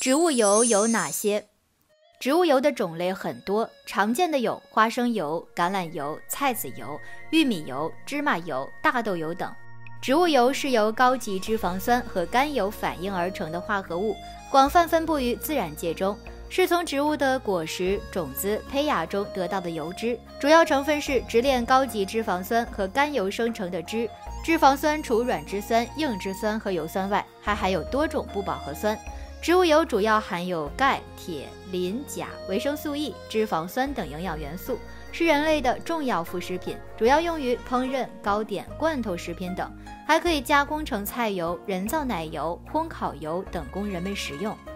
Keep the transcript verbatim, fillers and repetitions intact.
植物油有哪些？植物油的种类很多，常见的有花生油、橄榄油、菜籽油、玉米油、芝麻油、大豆油等。植物油是由高级脂肪酸和甘油反应而成的化合物，广泛分布于自然界中，是从植物的果实、种子、胚芽中得到的油脂，主要成分是直链高级脂肪酸和甘油生成的脂。脂肪酸除软脂酸、硬脂酸和油酸外，还含有多种不饱和酸。植物油主要含有钙、铁、磷、钾、维生素 E、脂肪酸等营养元素，是人类的重要副食品，主要用于烹饪、糕点、罐头食品等，还可以加工成菜油、人造奶油、烘烤油等供人们食用。